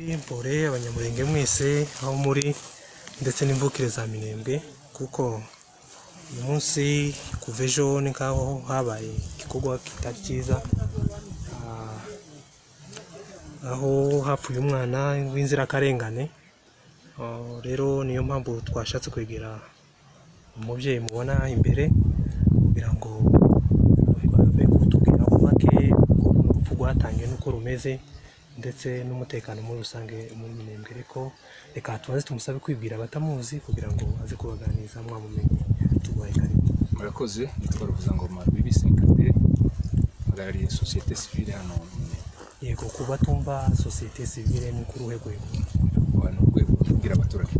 Impore abanyamurenge mwese aho muri ndetse n'imvukire za Minembwe kuko uyu munsi kuva ejo ni nkaho habaye igikorwa kitari cyiza aho hapfuye umwana w'inzirakarengane. Rero niyo mpamvu twashatse kwegera umubyeyi mubona imbere kugira ngo abe kutubwira make urupfu rwatangiye n'uko rumeze ndetse n'umutekano muri rusange muri Minembwe. Ariko reka tubanze tumusabe kwibwira abatamuzi kugira ngo aze kubaganiriza mwamumenye. Tubaye karibu. Murakoze, nitwa Ruvuzangoma BB50 muri société civile hano. Yego, kuba tumva société civile ni kuri rwego abantu rwego kugira abaturage.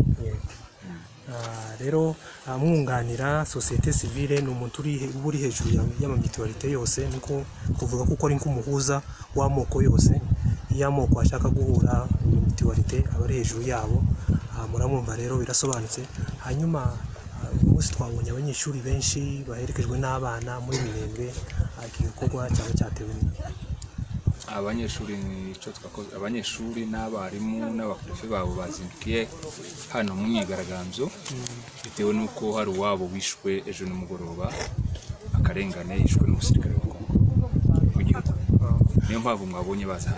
Rero mwunganira société civile ni umuntu uri hejuru y'amamitualité yose, niko kuvuga kuko ari nk'umuhuza w'amoko yose y'amoko ashaka guhura mitualité aba ari hejuru yabo. Muramumva rero birasobanutse. Hanyuma umunsi twabonye abanyeshuri benshi baherekejwe n'abana muri Minembwe. Iki gikorwa cyaba cyatewe abanyeshuri nico twakoze, abanyeshuri n'abarimu n'abaprefe babo bazindukiye hano mu myigaragambyo bitewe nuko hari uwabo wishwe ejo nimugoroba akarengane yishwe n'umusirikare wa Kongo w'igihugu. Niyo mpamvu mwabonye baza.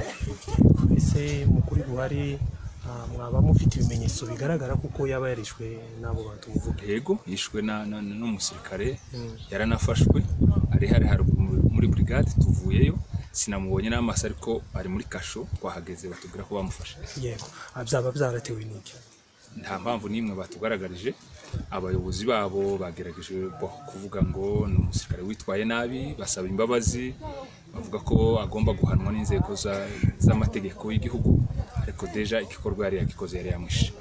Ese mukuri guhari mwaba mufite ibimenyetso bigaragara kuko yaba yarishwe n'abo bantu muvuga? Yego, yishwe n'umusirikare yaranafashwe ari muri brigade. Tuvuyeyo sinamubonye n'amaso ariko ari muri kasho, twahageze batubwira ko bamufashe. Yego, byaba byaratewe n'iki? Nta mpamvu nimwe batugaragarije. Abayobozi babo bagerageje kuvuga ngo ni umusirikare witwaye nabi, basaba imbabazi, bavuga ko agomba guhanwa n'inzego z'amategeko y'igihugu, ariko deja igikorwa yari yagikoze yari yamwishe.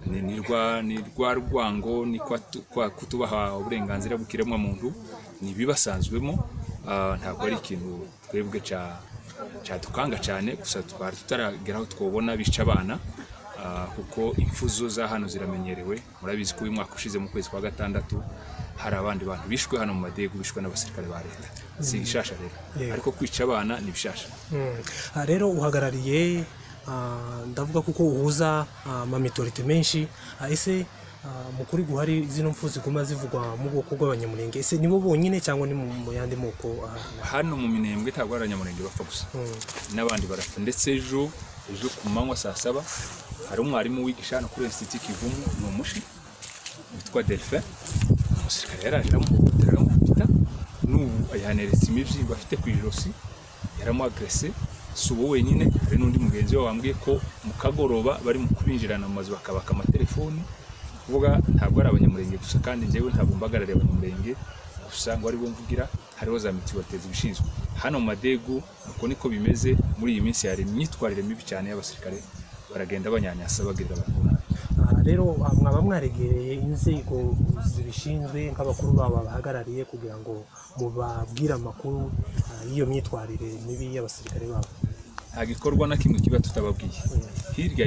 Ni rwa rwango, ni kwa kutubaha uburenganzira bw'ikiremwa muntu, ni bibasanzwemo. Ntabwo ari ikintu twebwe cyadukanga cyane, gusa twari tutarageraho twobona bica abana kuko imfuzo za hano ziramenyerewe. Murabizi ko uyu mwaka ushize mu kwezi kwa gatandatu hari abandi bantu bishwe hano mu Madegu, bishwe n'abasirikare ba leta. Si ishasha rero, ariko kwica abana ni bishasha. Rero uhagarariye ndavuga kuko uhuza amamitualité menshi. Ese mukuri guhari zino mfu ziguma zivugwa mu bwoko bw'abanyamurenge, ese nibo bonyine cyangwa ni mu yandi moko? Hano mu Minembwe ntabwo ari abanyamurenge bapfa gusa, n'abandi barapfa. Ndetse ejo ku manywa saa 7 hari umwarimu wigisha hano kuri Institut Kivumu, ni umushi witwa Delphin. Umusirikare yaraje amuhohotera aramukubita, n'ubu yaneretse imibyimba afite ku ijosi, yaramuagrese. Si uwo wenyine, hari n'undi mugenzi we wambwiye ko mu kagoroba bari mu kubinjirana mu mazu bakabaka amatelefoni. Kuvuga ntabwo ari abanyamurenge gusa, kandi njyewe ntabwo mbagarariye abanyamurenge gusa ngo ari bo mvugira, hariho za mitualité zibishinzwe hano mu Madegu. Uko niko bimeze muri iyi minsi. Hari imyitwarire mibi cyane y'abasirikare, baragenda banyanyasa bagirira abantu. Rero mwaba mwaregereye inzego zibishinzwe nk'abakuru babo bahagarariye kugira ngo mubabwire amakuru y'iyo myitwarire mibi y'abasirikare babo? Nta gikorwa na kimwe kiba tutababwiye. Hirya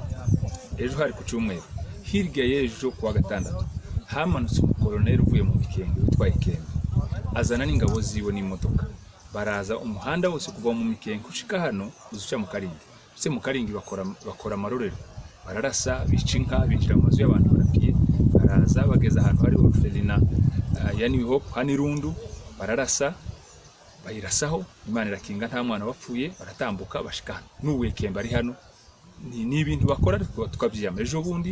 ejo hari ku cyumweru, hirya y'ejo kuwa gatandatu hamanutse umukoloneli uvuye mu Mikenge witwa Ikembe, azana n'ingabo ziwe n'imodoka. Baraza umuhanda wose kuva mu Mikenge ushika hano uzuca mu Karingi. Se mu Karingi bakora amarorero, bararasa, bica inka, binjira mu mazu y'abantu barapiye. Baraza bageza ahantu hari orphelina ya New Hope hani Rundu, bararasa bayirasaho, Imana irakinga nta mwana wapfuye. Baratambuka bashika n'ubu Ikembe ari hano. Ni ibintu bakora tukabyiyama. Ejo bundi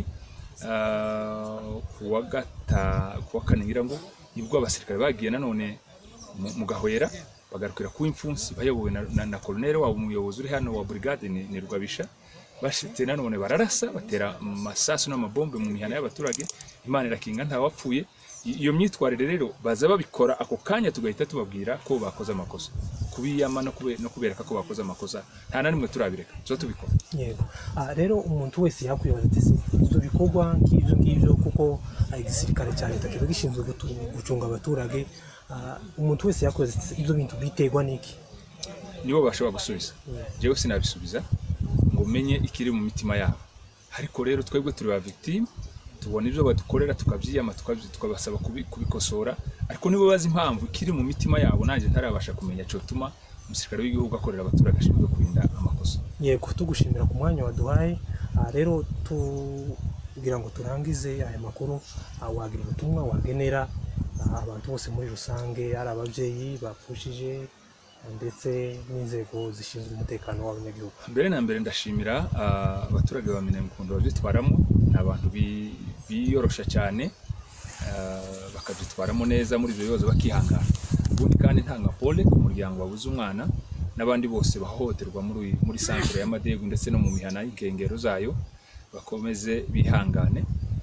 kuwa kane ngira ngo nibwo abasirikare bagiye nanone mu Gahwera, bagarukira ku imfunsi bayobowe na koloneli wabo, umuyobozi uri hano wa brigade ni Rugabisha. Bashitse nanone bararasa, batera amasasu n'amabombe mu mihana y'abaturage. Imana irakinga nta wapfuye. Iyo myitwarire rero baza babikora ako kanya, tugahita tubabwira ko bakoze amakosa, kubiyama no kubereka ko bakoze amakosa. Nta na rimwe turabireka, zo tubikora. Yego. Rero umuntu wese yakwibaza ati ibyo bikorwa ngibyo kuko igisirikare cya leta kiba gishinzwe gucunga abaturage, umuntu wese yakwibaza ati ibyo bintu biterwa n'iki? Nibo bashobora gusubiza, jewe sinabisubiza ngo menye ikiri mu mitima yabo. Ariko rero twebwe turi ba victime, tubona ibyo badukorera tukabyiyama, tukabasaba kubikosora, ariko nibo bazi impamvu ikiri mu mitima yabo. Nanjye ntarabasha kumenya cyo tuma umusirikare w'igihugu akorera abaturage ashinzwe kurinda amakosa. yego tugushimira ku mwanya waduhaye. Rero kugira ngo turangize aya makuru, wagira ubutumwa wagenera abantu bose muri rusange, ari ababyeyi bapfushije ndetse n'inzego zishinzwe umutekano w'abanyagihugu? Mbere na mbere ndashimira abaturage ba Minembwe babyitwaramo, ni abantu biyorosha cyane bakabyitwaramo neza muri ibyo bibazo bakihangana. Ubundi kandi ntanga pole ku muryango wabuze umwana n'abandi bose bahohoterwa muri centre ya Madegu ndetse no mu mihana y'inkengero zayo, bakomeze bihangane.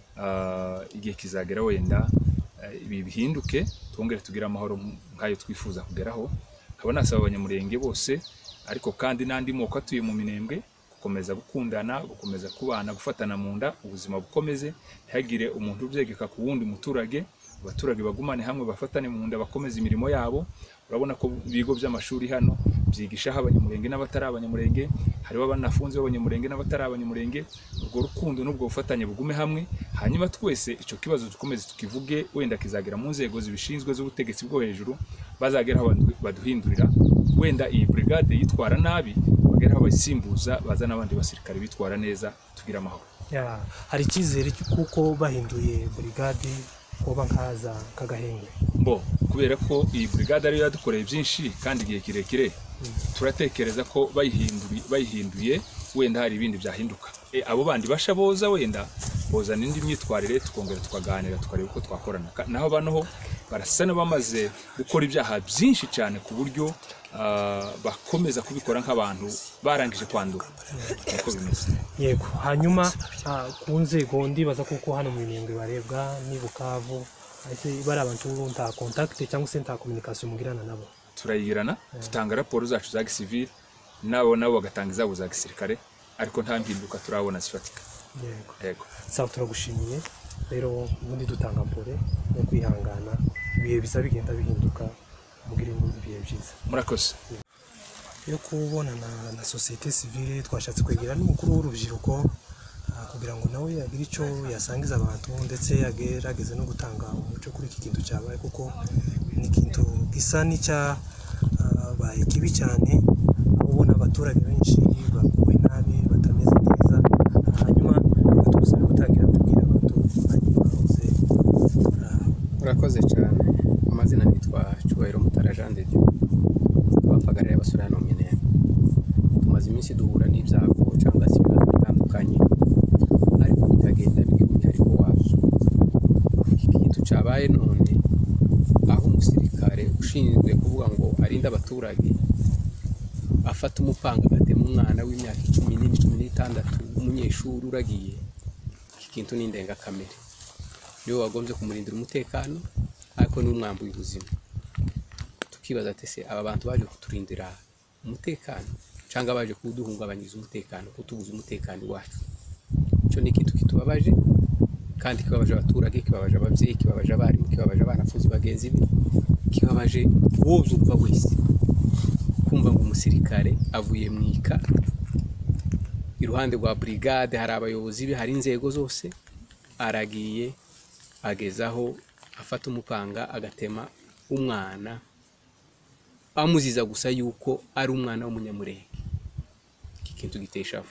Igihe kizagera wenda ibi bihinduke, twongere tugire amahoro nk'ayo twifuza kugeraho. Nkaba nasaba abanyamurenge bose ariko kandi n'andi moko atuye mu Minembwe gukomeza gukundana, gukomeza kubana, gufatana mu nda, ubuzima bukomeze, ntihagire umuntu ubyegeka ku wundi muturage. Abaturage bagumane hamwe, bafatane mu nda, bakomeza imirimo yabo. Urabona ko ibigo by'amashuri hano byigishaho abanyamurenge n'abatari abanyamurenge, hariho abanafunze b'abanyamurenge n'abatari abanyamurenge. Urwo rukundo n'ubwo bufatanye bugume hamwe, hanyuma twese icyo kibazo dukomeze tukivuge, wenda kizagera mu nzego zibishinzwe z'ubutegetsi bwo hejuru, bazageraho baduhindurira. Wenda iyi brigade yitwara nabi, bageraho bayisimbuza, baza n'abandi basirikare bitwara neza, tugira amahoro. Hari icyizere kuko bahinduye brigade kuba nkaza kagahenge? Kubera ko iyi brigade ariyo yadukoreye byinshi kandi igihe kirekire, turatekereza ko bayihinduye wenda hari ibindi byahinduka. Abo bandi basha boza wenda boza n'indi myitwarire, tukongera tukaganira tukareba uko twakorana. Naho banoho barasa n'abamaze gukora ibyaha byinshi cyane ku buryo bakomeza kubikora nk'abantu barangije kwandura. Uko bimeze. Yego, hanyuma ku nzego ndibaza kuko hano mu Minembwe barebwa ni Bukavu, ese bari abantu nta contact cyangwa se nta communication mugirana nabo? Turayigirana, dutanga raporo zacu za gisivili, nabo bagatanga izabo za gisirikare, ariko nta mpinduka turabona zifatika. Yego. Sawa, turagushimiye. Rero ubundi dutanga pole no kwihangana, ibihe bisa bigenda bihinduka, mugire ibihe byiza. Murakoze. Yo kubonana na societe civile, twashatse kwegera n'umukuru w'urubyiruko kugira ngo nawe agire icyo yasangiza abantu, ndetse yagerageze no gutanga umuco kuri iki kintu cyabaye, kuko ni ikintu gisa n'icyabaye kibi cyane. Ubona abaturage benshi baguwe nabi, batameze neza. Hanyuma tugusaba gutangira kubwira abantu, hanyuma uze. Murakoze cyane. Amazina nitwa Cyubahiro Mutara Jean de Dieu, abapagarira abasore hano mu Minembwe. Tumaze iminsi duhura n'ibyago cyangwa se ibibazo bitandukanye, ariko bikagenda bigira umwihariko wabyo. Iki kintu cyabaye none, aho umusirikare ushinzwe kuvuga ngo arinde abaturage afata umupanga agatema umwana w'imyaka 14-16 w'umunyeshuri uragiye. Iki kintu ni indengakamere, niwe wagombye kumurindira umutekano, ariko n'umwambuye ubuzima. Tukibaza ati se aba bantu baje kuturindira umutekano cyangwa baje kuduhungabanyiriza umutekano, kutubuza umutekano wacu? Cyo ni ikintu kitubabaje, kandi kibabaje abaturage, kibabaje ababyeyi, kibabaje abarimu, kibabaje abanafuzi bagenzi be, kibabaje uwo byumva wese kumva ngo umusirikare avuye mwika iruhande rwa brigade, hari abayobozi be, hari inzego zose, aragiye agezaho afata umupanga agatema umwana, amuziza gusa yuko ari umwana w'umunyamurenge. Iki kintu gitesha.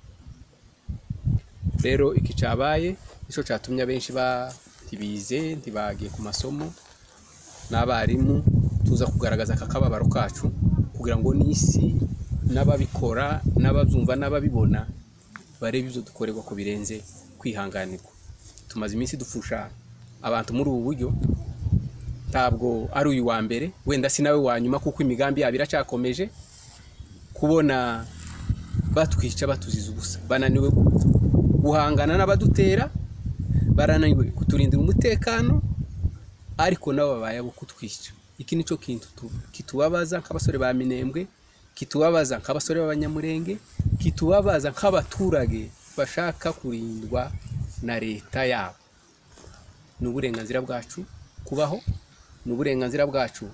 Rero iki cyabaye nicyo cyatumye abenshi batibize, ntibagiye ku masomo, n'abarimu tuza kugaragaza akababaro kacu, kugira ngo n'isi n'ababikora n'ababyumva n'ababibona barebe ibyo dukorerwa ko birenze kwihanganirwa. Tumaze iminsi dupfusha abantu muri ubu buryo, ntabwo ari uyu wa mbere, wenda si nawe wa nyuma, kuko imigambi yabo iracyakomeje. Kubona batwica batuziza ubusa, bananiwe guhangana n'abadutera, barananiwe kuturindira umutekano, ariko nabo babaye abo kutwica. Iki nico kintu kitubabaza nk'abasore ba Minembwe, kitubabaza nk'abasore b'abanyamurenge, kitubabaza nk'abaturage bashaka kurindwa na leta yabo. Ni uburenganzira bwacu kubaho, ni uburenganzira bwacu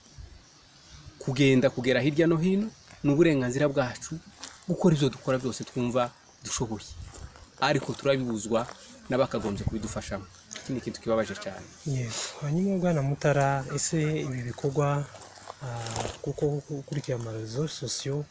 kugera hirya no hino, ni uburenganzira bwacu gukora ibyo dukora byose twumva dushoboye, ariko turabibuzwa n'abakagombye kubidufashamo. Iki ni ikintu kibabaje cyane. Hanyuma Bwana Mutara, ese ibi bikorwa kuko ukurikira amarezo sosiyo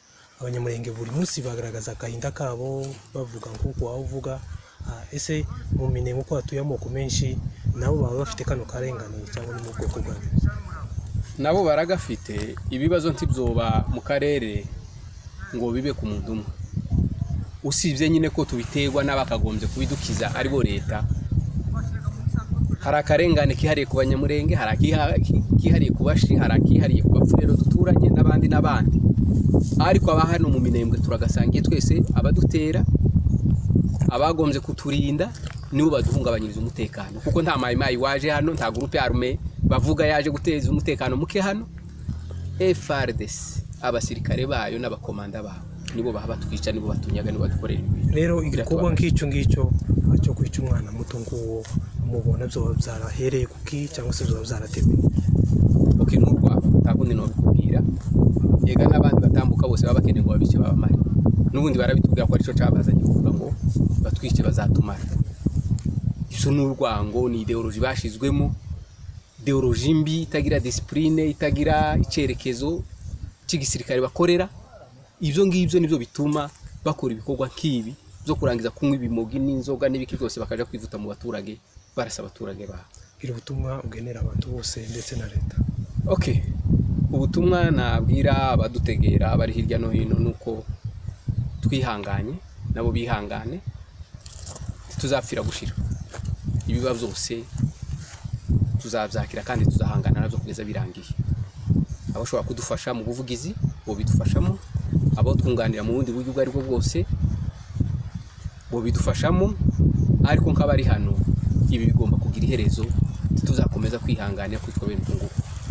abanyamurenge buri munsi bagaragaza agahinda kabo bavuga nk'uko wawe uvuga. Ese mu Minembwe uko hatuye amoko menshi nabo baba bafite kano karengane cyangwa ni mu bwoko bwanyu? nabo baragafite ibibazo ntibyoba mu karere ngo bibe ku muntu umwe, usibye nyine ko tubiterwa n'abakagombye kubidukiza aribo leta. hari akarengane kihariye ku banyamurenge, hari akihariye ku bashi, hari akihariye ku bapfurero duturanye n'abandi n'abandi, ariko aba hano mu Minembwe turagasangiye twese. Abadutera, abagombye kuturinda nibo baduhungabanyiriza umutekano, kuko nta mayimayi waje hano, nta groupe armée bavuga yaje guteza umutekano muke hano. FARDC abasirikare bayo n'abakomanda babo nibo baha batwica, nibo batunyaga, nibo badukorera ibintu. Rero igikorwa nk'icyo cyo kwica umwana muto nguwo mubona byo byarahereye kuki cyangwa se byo byaratewe? Okay, n'urwa tabundi no bikubwira yega n'abandi batambuka bose baba bakeneye ngo babice babamare, n'ubundi barabitubwira ko ari cyo cabazanye kuvuga ngo batwice bazatumara. Izo n'urwango ni ideology bashizwemo, ideology mbi itagira discipline, itagira icerekezo cy'igisirikare bakorera. Ibyo ngibyo nibyo bituma bakora ibikorwa nk'ibi byo kurangiza kunywa ibimogi n'inzoga n'ibiki byose bakaja kwivuta mu baturage, barasa abaturage ba. Iri butumwa ugenera abantu bose ndetse na leta? Okay, ubutumwa nabwira abadutegera abari hirya no hino nuko twihanganye, nabo bihangane, tuzapfira gushira. Ibibazo byose tuzabyakira kandi tuzahangana nabyo kugeza birangiye. Abashobora kudufasha mu buvugizi bo bidufashamo, abo twunganira mu bundi buryo bwari bwo bwose bo bidufashamo, ariko nk'abari hano ibi bigomba kugira iherezo, tuzakomeza kwihanganira kwitwa bene tungu.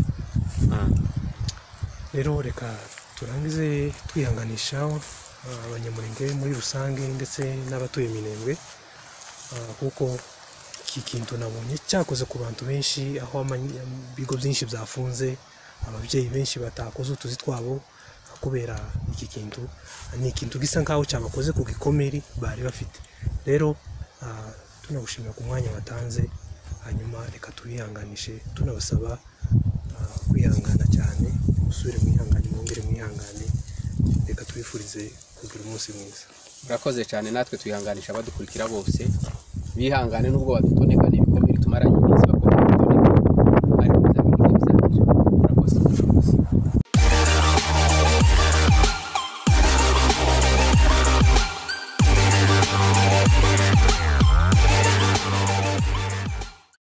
Rero reka turangize twihanganisha abanyamurenge muri rusange ndetse n'abatuye Minembwe, kuko iki kintu nabonye cyakoze ku bantu benshi, aho ibigo byinshi byafunze, ababyeyi benshi batakoze utuzi twabo kubera iki kintu. Ni ikintu gisa nkaho cyabakoze ku gikomeri bari bafite. Rero tunagushimira ku mwanya watanze, hanyuma reka tubihanganishe, tunabasaba kwihangana cyane, musubire mwihangane, mwongere mwihangane, reka tubifurize kugira umunsi mwiza. Murakoze cyane, natwe twihanganisha abadukurikira bose, bihangane nubwo badutoneka n'ibikomere tumaranye iminsi